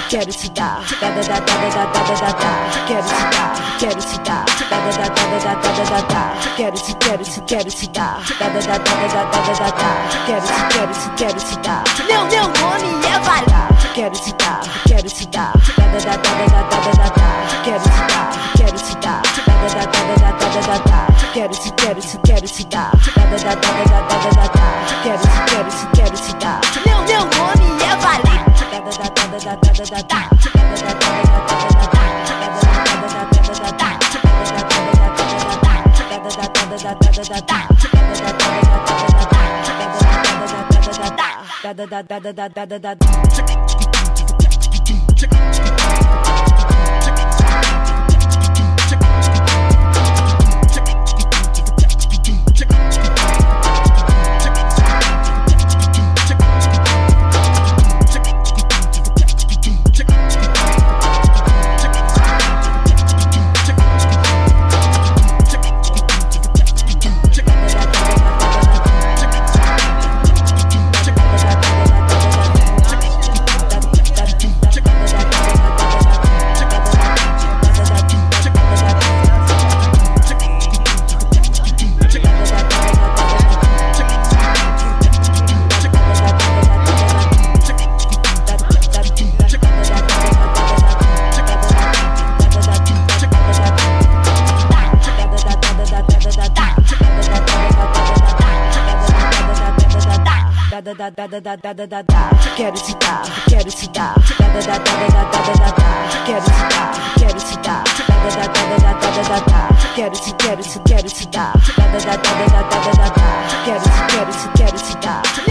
quero te dar, quero te dar, quero te dar, quero te dar, quero te dar, quero te dar. Meu nome é Valia. Quero te dar, quero te dar, quero te dar, quero te dar, quero te dar, quero te dar, quero te dar. Meu nome é Valia. Quero te dar, quero te dar, quero te dar, quero te dar, quero te dar, quero te dar, quero te dar.